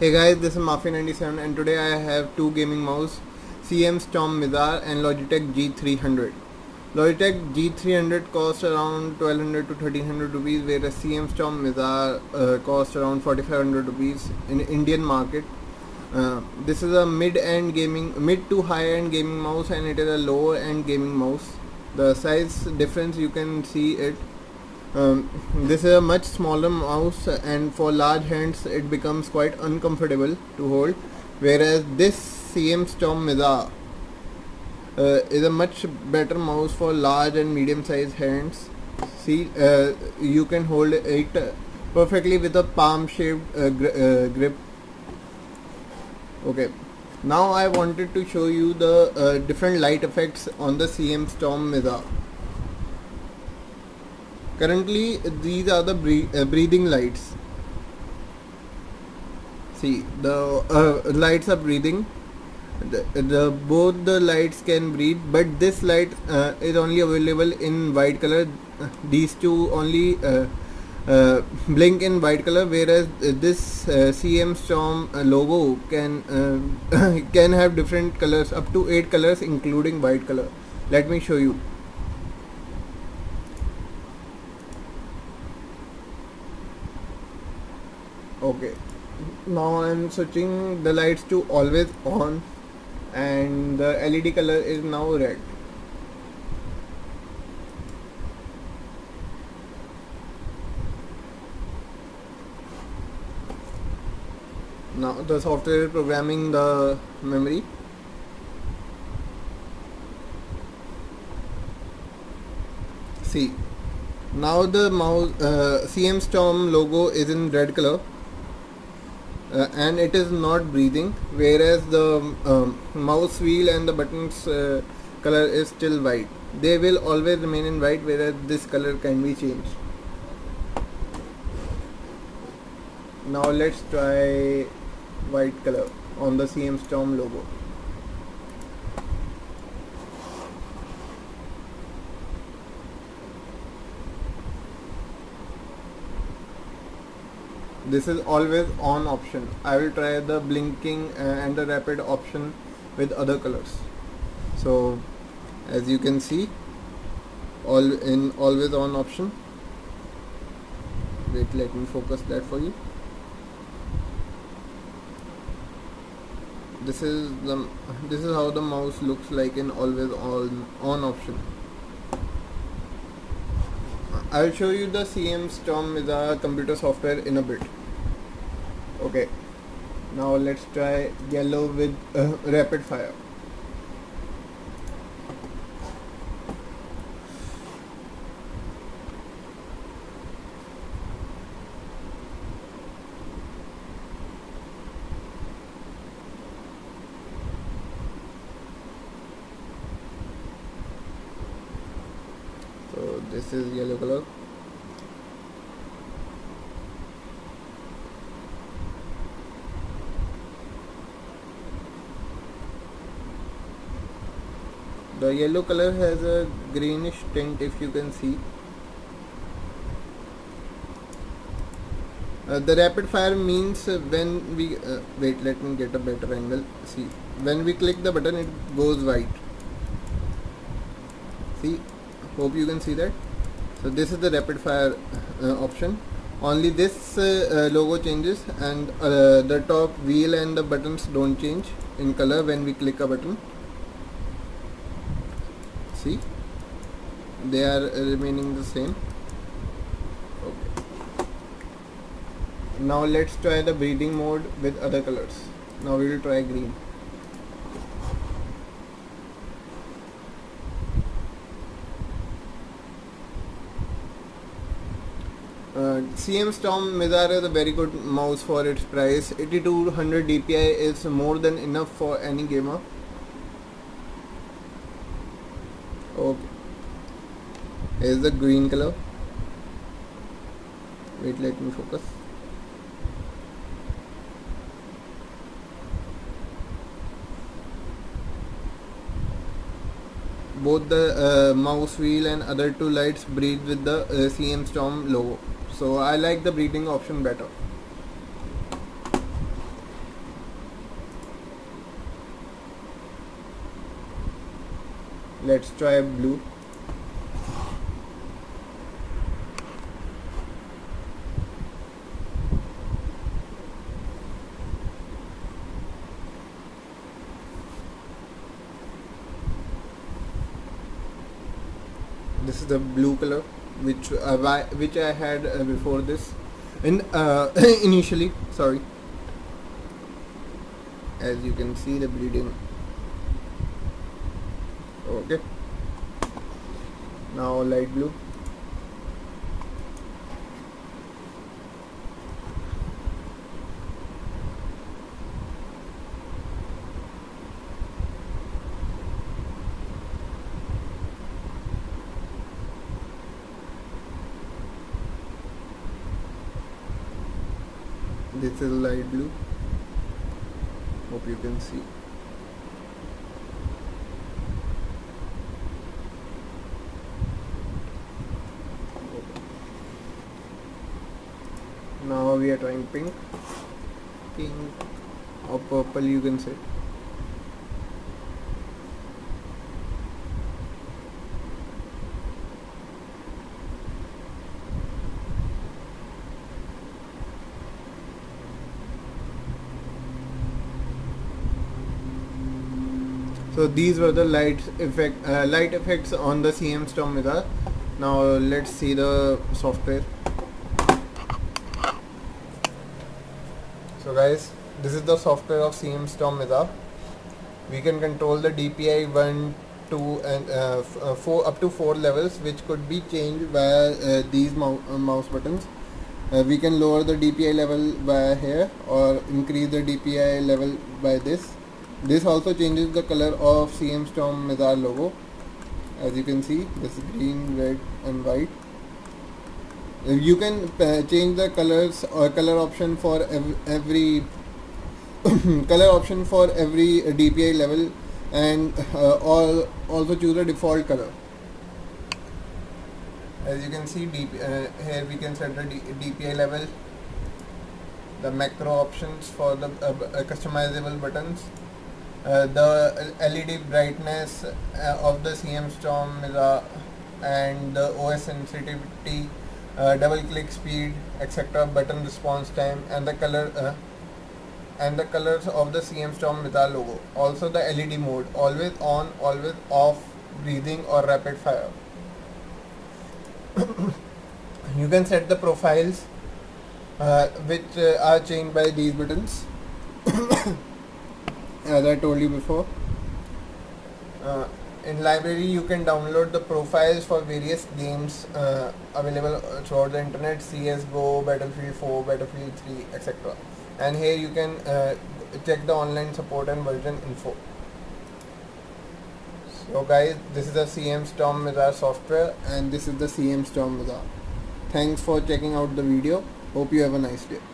Hey guys, this is Mafia97 and today I have two gaming mouse, CM Storm Mizar and Logitech G300. Logitech G300 costs around 1200 to 1300 rupees, whereas CM Storm Mizar costs around 4500 rupees in Indian market. This is a mid to high end gaming mouse, and it is a low end gaming mouse. The size difference, you can see it. This is a much smaller mouse, and for large hands it becomes quite uncomfortable to hold, whereas this CM Storm Mizar is a much better mouse for large and medium sized hands. See, you can hold it perfectly with a palm shaped grip. Okay, now I wanted to show you the different light effects on the CM Storm Mizar. Currently these are the breathing lights. See, the lights are breathing. Both the lights can breathe, but this light is only available in white color. These two only blink in white color, whereas this CM Storm logo can can have different colors, up to 8 colors including white color. Let me show you. Okay, now I'm switching the lights to always on, and the LED color is now red. Now the software is programming the memory. See, now the mouse CM Storm logo is in red color. And it is not breathing, whereas the mouse wheel and the buttons color is still white. They will always remain in white, whereas this color can be changed. Now let's try white color on the CM Storm logo. This is always on option. I will try the blinking and the rapid option with other colors. So as you can see, all in always on option. Wait, let me focus that for you. This is how the mouse looks like in always on option. I will show you the CM Storm Mizar computer software in a bit. Okay, now let's try yellow with rapid fire. So this is yellow color. The yellow color has a greenish tint, if you can see. The rapid fire means when we wait, let me get a better angle. See, when we click the button, it goes white. See, hope you can see that. So this is the rapid fire option. Only this logo changes, and the top wheel and the buttons don't change in color when we click a button. See, they are remaining the same. Okay. Now let's try the breathing mode with other colors. Now we will try green. CM Storm Mizar is a very good mouse for its price. 8200 DPI is more than enough for any gamer. Okay, here's the green color. Wait, let me focus. Both the mouse wheel and other two lights breathe with the CM Storm logo. So I like the breathing option better. Let's try blue. This is the blue color which I had before this in initially, sorry. As you can see, the bleeding. Okay, now light blue. This is light blue. Hope you can see. Now we are trying pink or purple, you can say. So these were the light effects on the CM Storm Mizar. Now let's see the software. So guys, this is the software of CM Storm Mizar. We can control the DPI 1, 2 and 4 up to 4 levels, which could be changed via these mouse buttons. We can lower the DPI level by here or increase the DPI level by this. This also changes the color of CM Storm Mizar logo. As you can see, this is green, red and white. You can change the colors or color option for every color option for every DPI level, and also choose a default color. As you can see, here we can set the DPI level, the macro options for the customizable buttons, the LED brightness of the CM Storm Mizar, and the OS sensitivity, double click speed, etc., button response time, and the color and the colors of the CM Storm Mizar logo. Also the LED mode, always on, always off, breathing or rapid fire. You can set the profiles which are changed by these buttons. As I told you before, in library you can download the profiles for various games available throughout the internet: CSGO, Battlefield 4, Battlefield 3, etc. And here you can check the online support and version info. So guys, this is the CM Storm Mizar software, and this is the CM Storm Mizar. Thanks for checking out the video. Hope you have a nice day.